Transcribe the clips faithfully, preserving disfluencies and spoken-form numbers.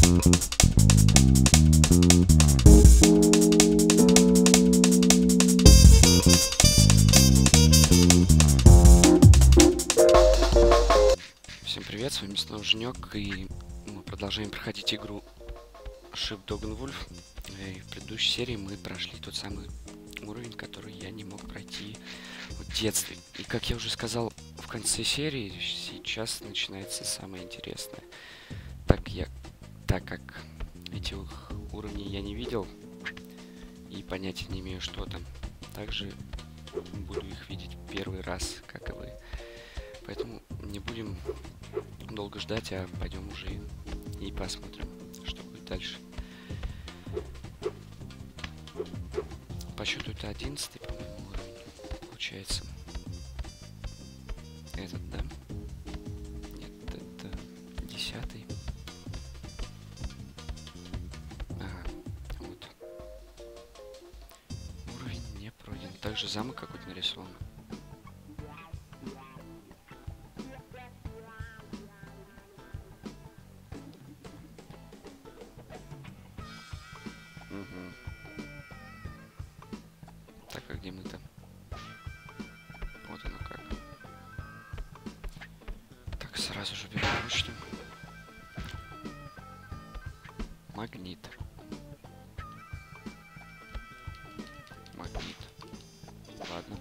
Всем привет, с вами снова Женек, и мы продолжаем проходить игру Sheepdog and Wolf. И в предыдущей серии мы прошли тот самый уровень, который я не мог пройти в детстве. И как я уже сказал в конце серии, сейчас начинается самое интересное. Так, я, так как этих уровней я не видел и понятия не имею, что там, также буду их видеть первый раз, как и вы. Поэтому не будем долго ждать, а пойдем уже и посмотрим, что будет дальше. По счету это одиннадцатый, по-моему, уровень получается. Этот, да? Нет, это десятый. Ага, вот. Уровень не пройден. Также замок какой-то нарисован. Так, а где мы-то? Вот оно как. Так, сразу же берем ручку. Магнит. Магнит. Ладно.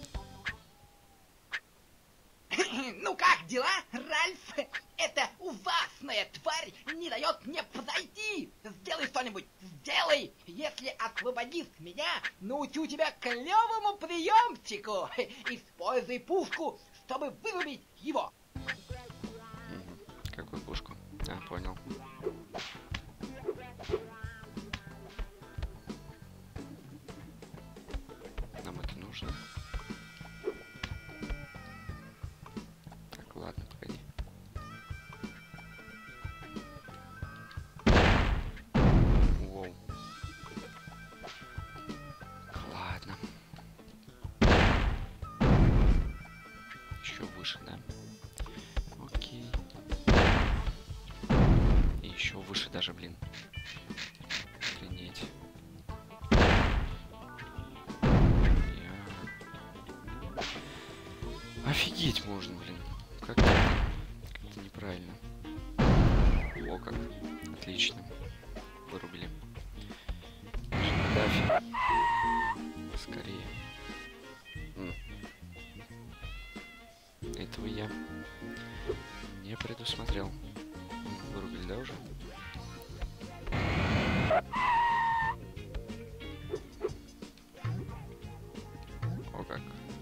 Ну как дела, Ральф? Эта ужасная тварь не дает мне пройти. Сделай что-нибудь, сделай. Если освободишь меня, научу тебя клевому приемчику. Используй пушку, чтобы вырубить его. Угу. Какую пушку? А, понял. Нам это нужно. Так, ладно, погоди. Воу. Ладно. Еще выше, да? Окей. И еще выше даже, блин. Охренеть. Я... Офигеть можно, блин. Как это? Как-то неправильно. О, как. Отлично. Вырубили. Дафи. Скорее. М. Этого я не предусмотрел. Вырубили, да, уже? О, как.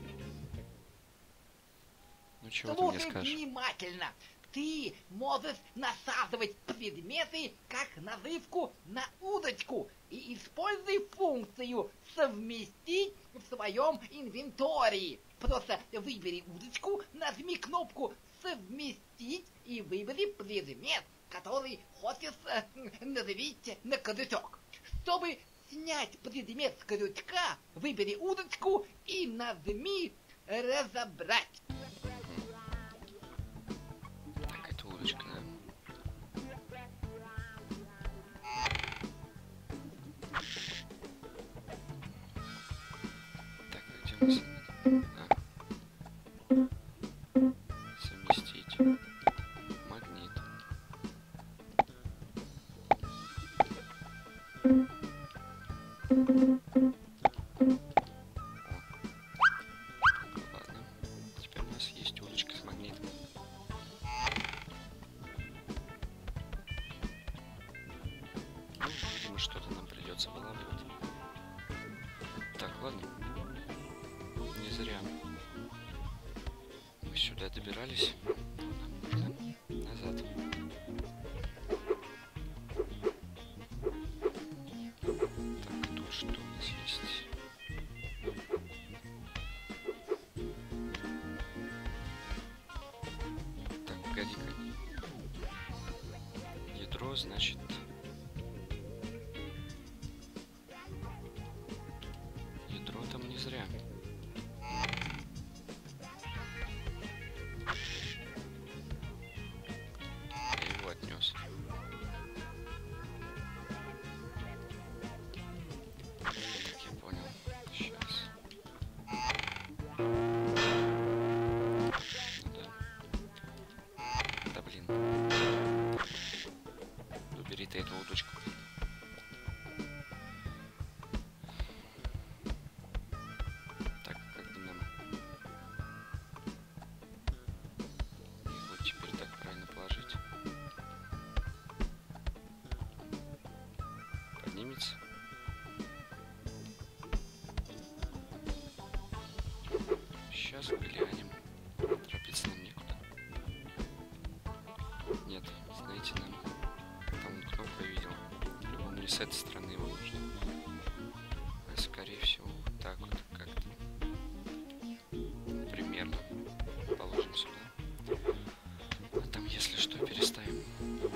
Ну, чего ты мне Слушай скажешь? внимательно. Ты можешь насаживать предметы, как наживку на удочку, и используй функцию «Совместить» в своем инвентарии. Просто выбери удочку, нажми кнопку «Совместить» и выбери предмет, который хочешь э, надавить на крючок. Чтобы снять предмет с крючка, выбери удочку и нажми «Разобрать». Так, это удочка, да? Так, а где мы сегодня? А. Совместить. Магнит. Ладно. Теперь у нас есть удочка с магнитом. Ну, видимо, что-то нам придется вылавливать. Так, ладно. Не зря мы сюда добирались. Нам нужно назад. Так, тут что у нас есть? Так, погоди-ка. Ядро, значит... Ядро там не зря. Я его отнес. штучку. Так, как бы нам его теперь так правильно положить? Поднимется. Сейчас глянем. Торопиться нам некуда. Нет, знаете, нам там он кнопку видел. Либо мне с этой стороны его нужно. А скорее всего вот так вот как-то. Примерно. Положим сюда. А там, если что, переставим.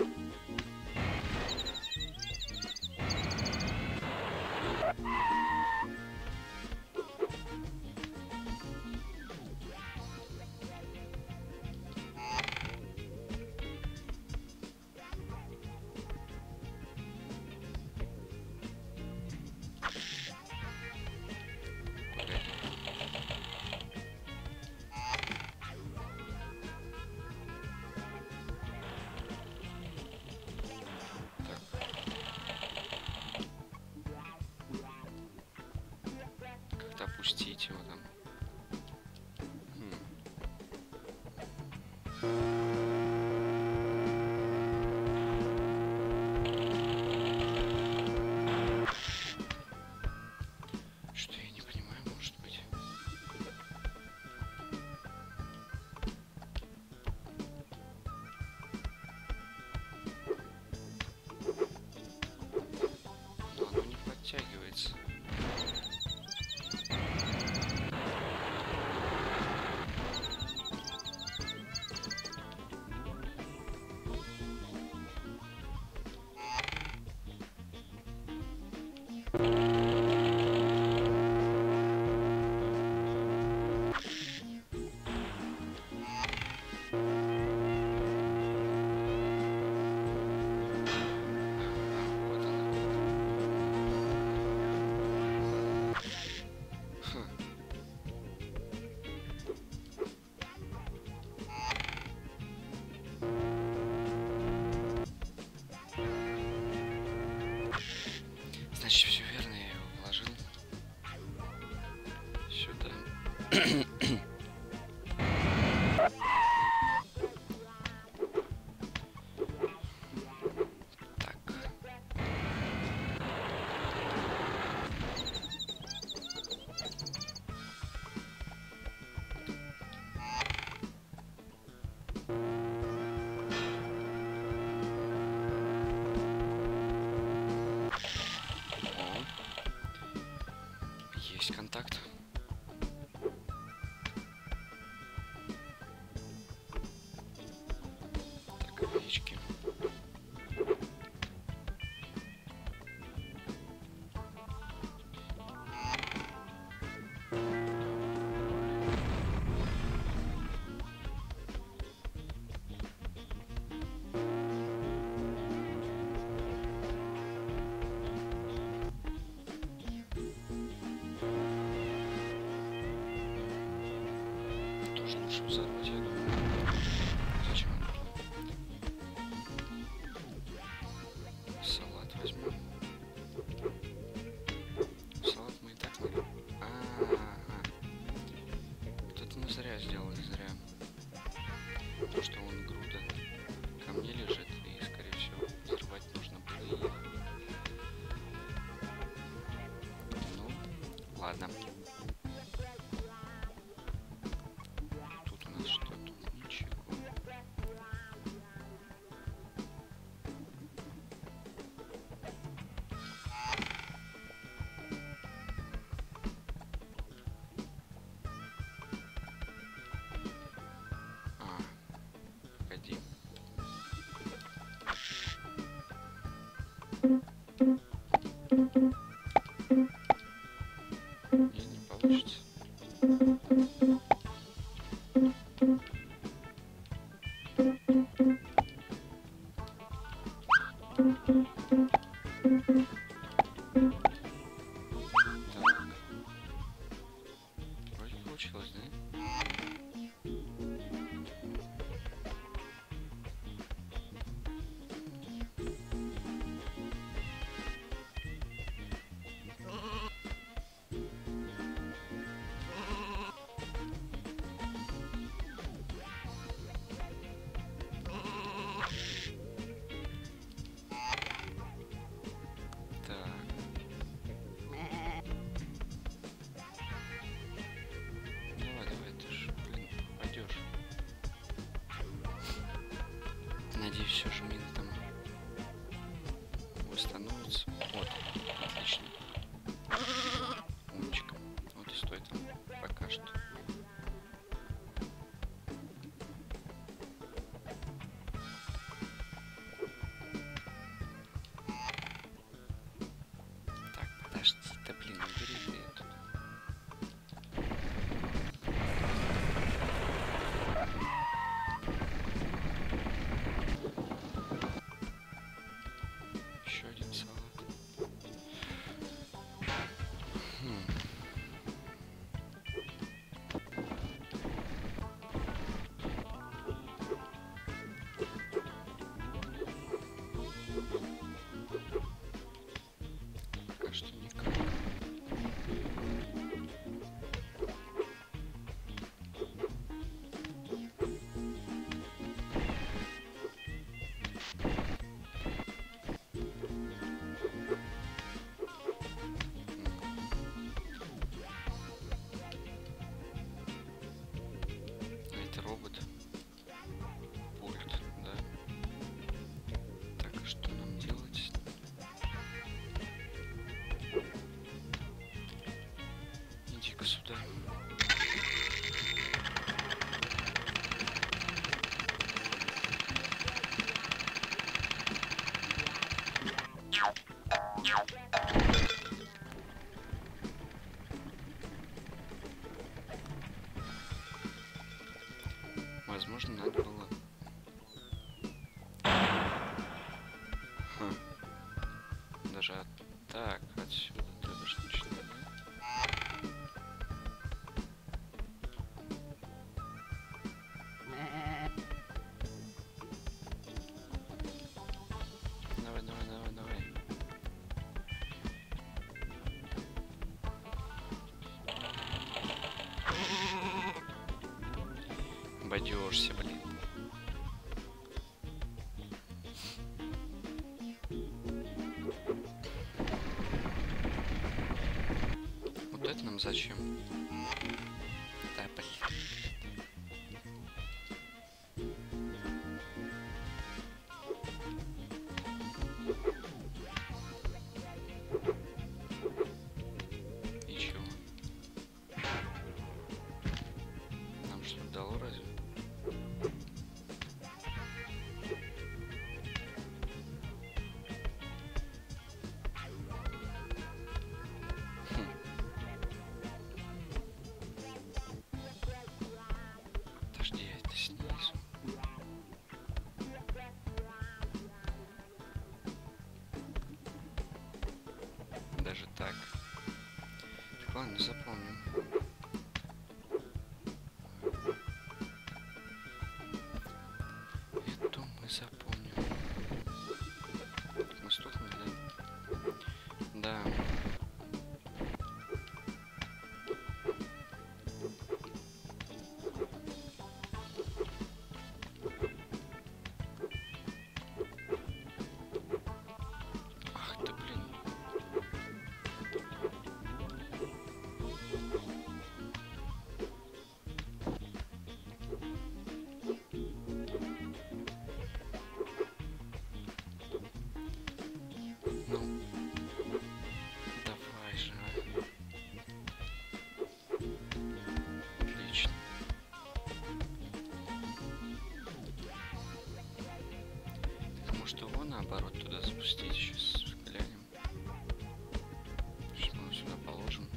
Опустить его там. Что я не понимаю, может быть. Но оно не подтягивается. Значит, все верно, я его вложил сюда. Так. Есть контакт. Так, овечки. Тоже лучше взорвать, я думаю. Зачем оно нужно? Салат возьмем. Салат мы и так надо. А-а-а. Вот это мы зря сделали, зря. Потому что он груда ко мне лежит, и, скорее всего, взрывать нужно было их. Ну, ладно. Тут у нас что? Тут Надеюсь, все же мины там восстановятся. Вот, отлично. Умничка. Вот и стоит пока что. Так, подожди-то, блин, убери ты это. Еще один салат. Хм. Пока что никак. Это робот. Пульт, да. Так, а что нам делать? Иди-ка сюда. Возможно, надо было... Хм. Даже от... так, отсюда ты даже начинать, да? Давай, давай, давай, давай. Бодёшься, блин. Вот это нам зачем? Да, блин. И чего? Нам что-то дало разве? Хм. Подожди, я это снизу. Даже так. Так, ладно, запомним. Это мы запомним. Мы стукнули, да? Да. Ах ты, блин. Ну, давай же. Отлично. Так, может его наоборот туда запустить? Сейчас глянем. Сейчас мы его сюда положим.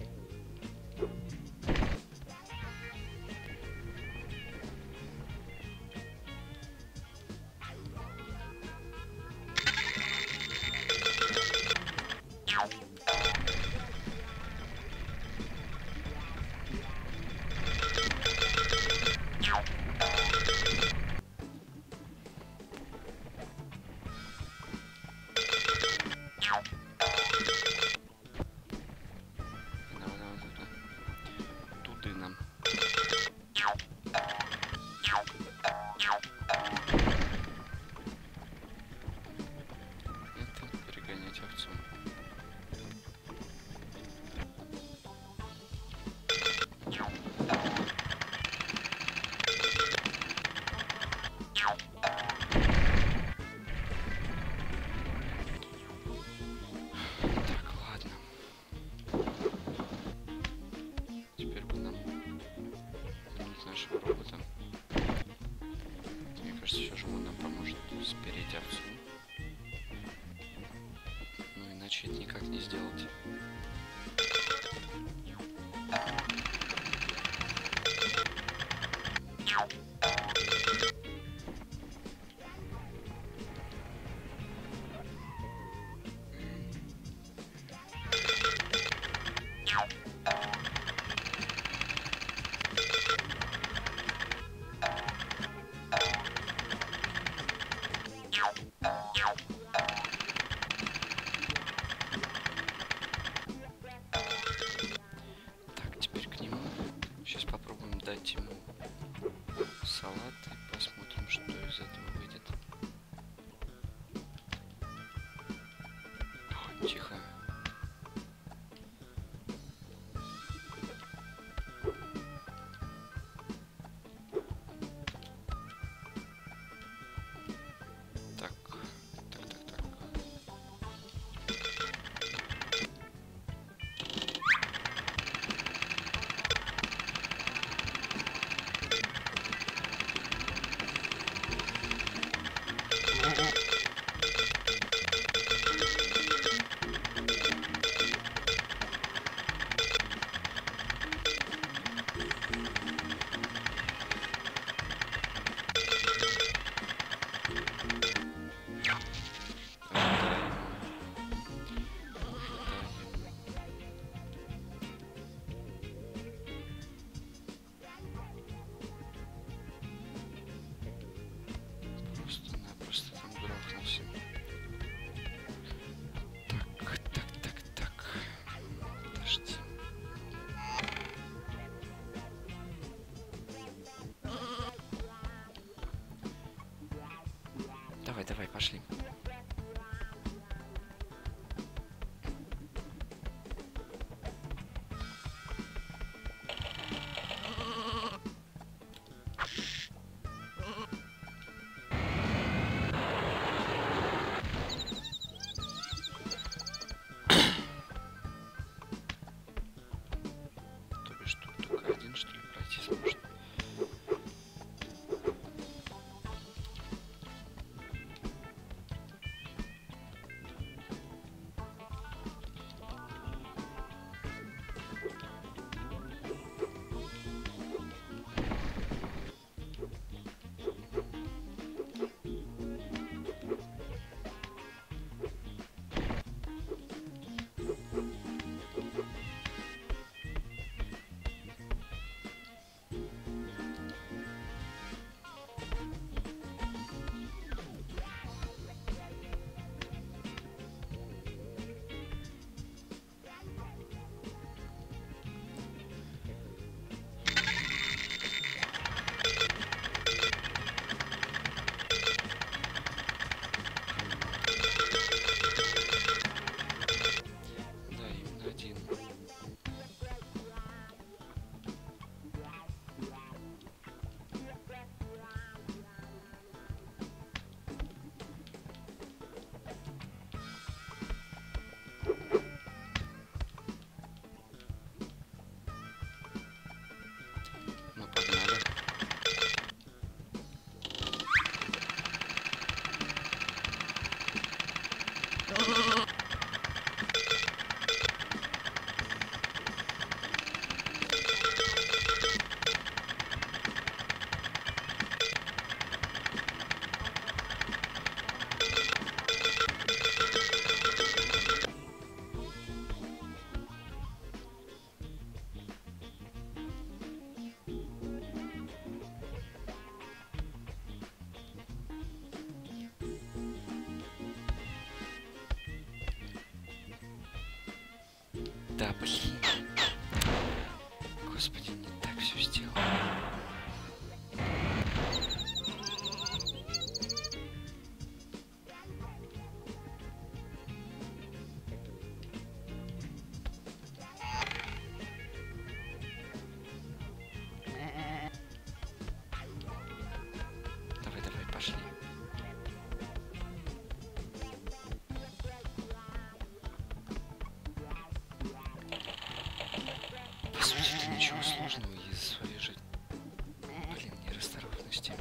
сделать. Так, теперь к нему. Сейчас попробуем дать ему салат и посмотрим, что из этого выйдет. О, тихо. Так, так, так, так. Просто-напросто там грохнулся. Так, так, так, так. Подожди. Давай, давай, пошли. То бишь тут только один, что ли, пройти сможет. Да, именно один. Ну, погнали. Да, блин. Господи, не так все сделал. Давай, давай, пошли. По сути, это ничего сложного из-за своей же, блин, нерасторопности.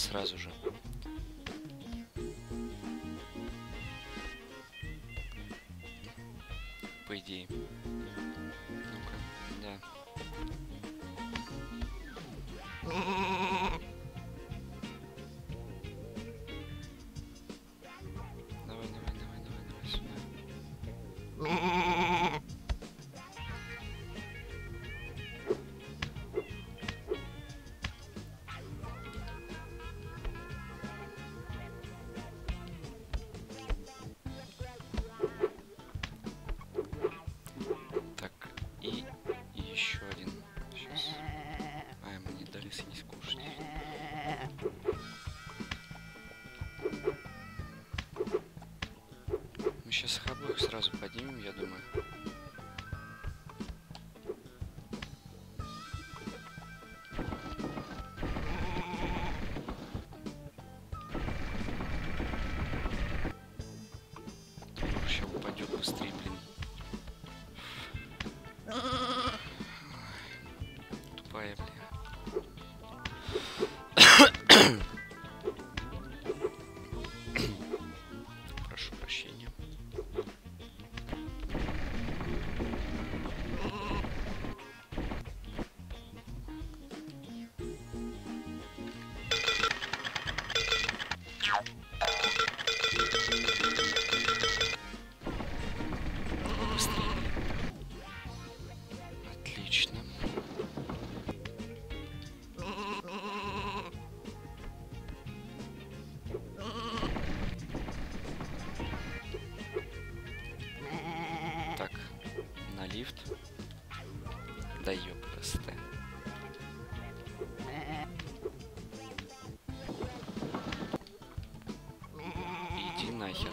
сразу же. По идее. Ну-ка, да. Давай, давай, давай, давай, давай сюда. Так, и, и еще один. Сейчас. А, ему не дали съесть кушать. Мы сейчас их обоих сразу поднимем, я думаю. Вообще упадет быстрее, блин. Тупая, блин. Прошу прощения. Быстрее. Отлично. Так, на лифт. Да ёпрст. Иди нахер.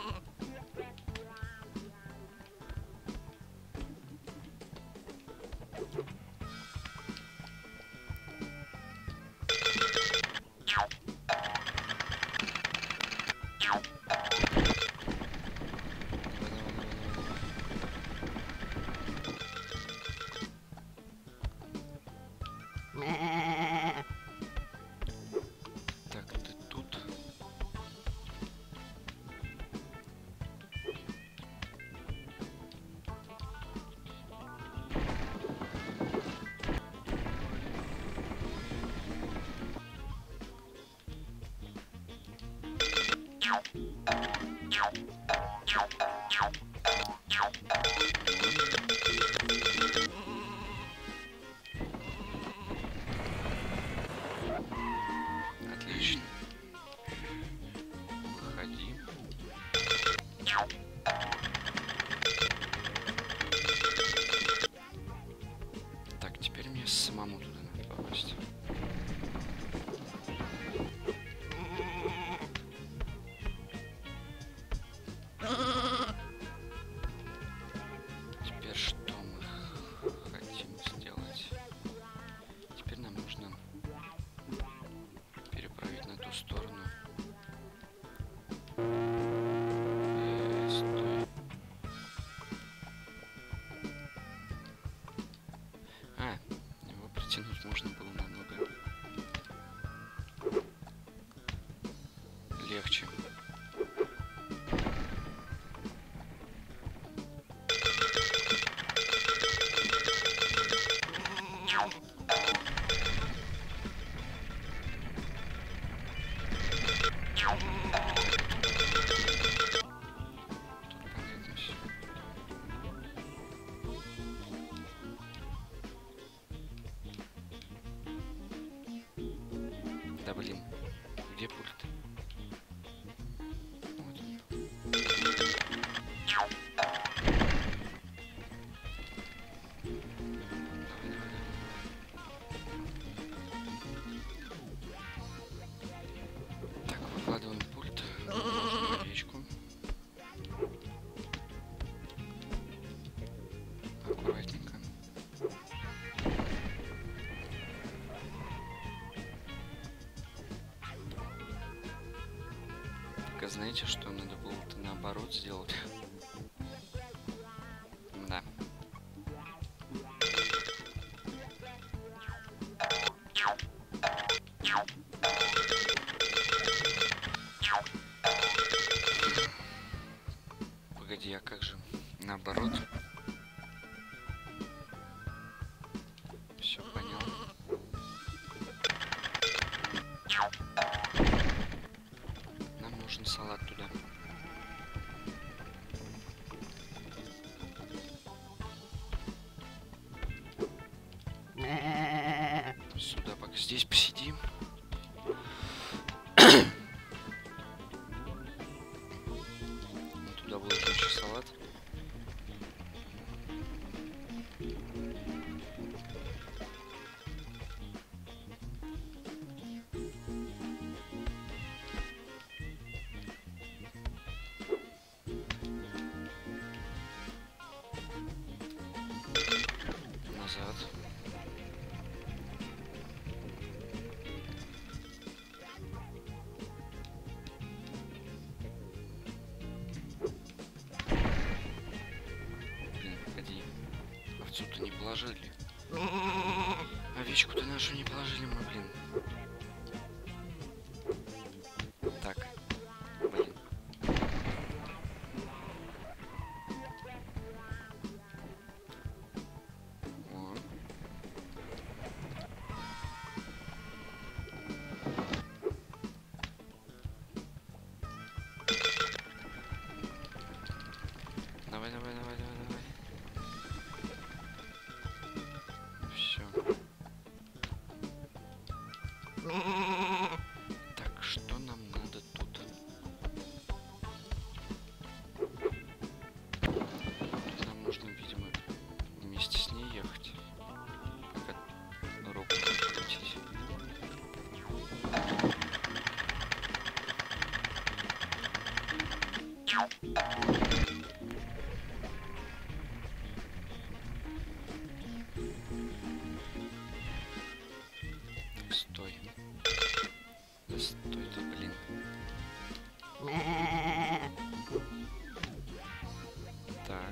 Так, ты тут. Отлично. Выходи. Так, теперь мне самому туда надо попасть. Теперь что мы хотим сделать? Теперь нам нужно переправить на ту сторону. Э, стой. А, его притянуть можно было намного легче. Да блин, где пульт? Вот он. Давай, давай, давай. Так, выкладываем пульт в речку. Аккуратненько. Только знаете, что надо было-то наоборот сделать? Да. здесь посидим. Туда выложим еще салат. Назад. Блин, погоди. Овцу-то не положили. Овечку-то нашу не положили мы, блин. Так. Блин. О. Давай, давай, давай, давай, давай. Все. Так, что нам надо тут? Тут нам нужно, видимо, вместе с ней ехать. Пока руку крутить. Стой. Да стой ты, блин. Так.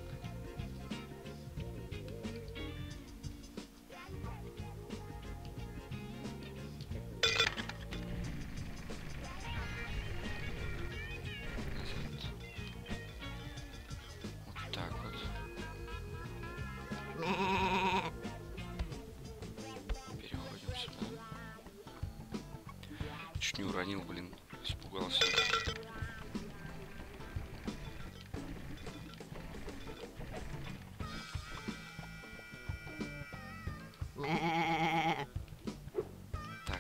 Назад. Вот так вот. Переходим сюда. Чуть не уронил, блин. Испугался. Так.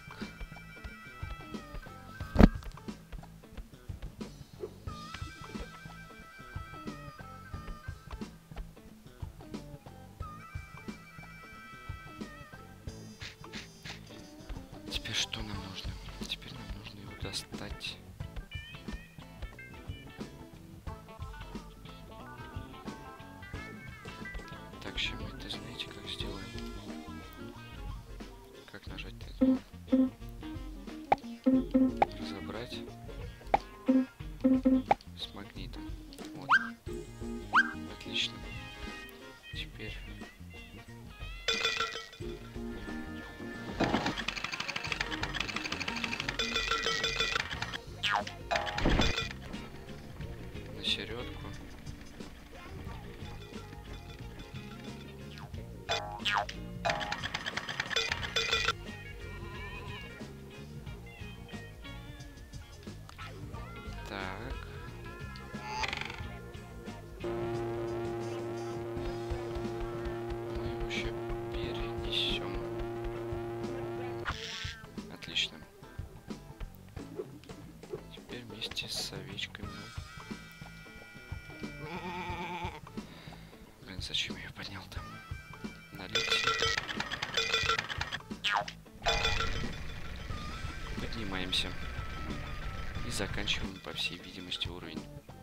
Теперь что нам нужно? Теперь нам нужно его достать. Так, сейчас мы это, знаете, как сделаем? Как нажать-то это? Разобрать с магнитом. Вот. Отлично. Теперь на середку. Так. Мы его еще перенесем. Отлично. Теперь вместе с овечкой мы... Блин, зачем я поднял-то? Налить. Поднимаемся. И заканчиваем, по всей видимости, уровень.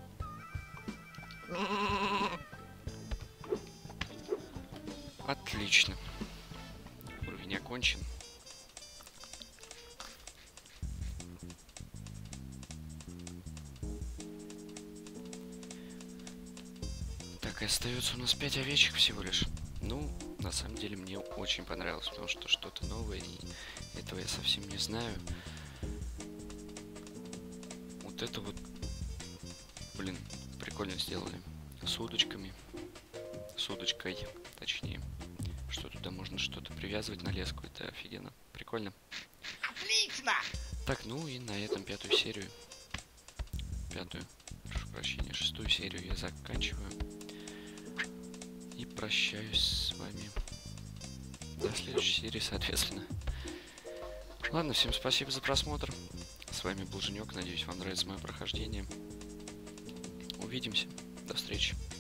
Отлично. Уровень окончен. Так, и остается у нас пять овечек всего лишь. Ну, на самом деле, мне очень понравилось, потому что что-то новое, и этого я совсем не знаю. Вот это вот, блин, прикольно сделали. С удочками. С удочкой, точнее. Что туда можно что-то привязывать на леску. Это офигенно. Прикольно. Отлично! Так, ну и на этом пятую серию. Пятую, прошу прощения, шестую серию я заканчиваю. И прощаюсь с вами. До следующей серии, соответственно. Ладно, всем спасибо за просмотр. С вами был Женек. Надеюсь, вам нравится мое прохождение. Увидимся. До встречи.